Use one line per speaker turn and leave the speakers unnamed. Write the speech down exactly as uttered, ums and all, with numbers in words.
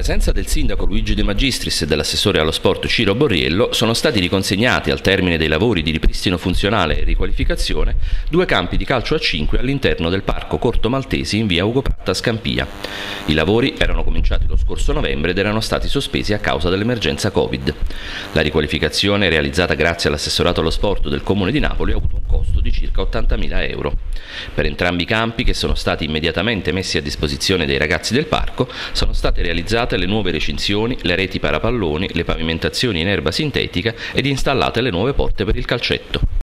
presenza del sindaco Luigi De Magistris e dell'assessore allo sport Ciro Borriello sono stati riconsegnati al termine dei lavori di ripristino funzionale e riqualificazione due campi di calcio a cinque all'interno del parco Corto Maltesi in via Ugo Pratta a Scampia. I lavori erano cominciati lo scorso novembre ed erano stati sospesi a causa dell'emergenza Covid. La riqualificazione, realizzata grazie all'assessorato allo sport del Comune di Napoli, ha avuto un costo di circa ottantamila euro. Per entrambi i campi, che sono stati immediatamente messi a disposizione dei ragazzi del parco, sono state realizzate le nuove recinzioni, le reti parapalloni, le pavimentazioni in erba sintetica ed installate le nuove porte per il calcetto.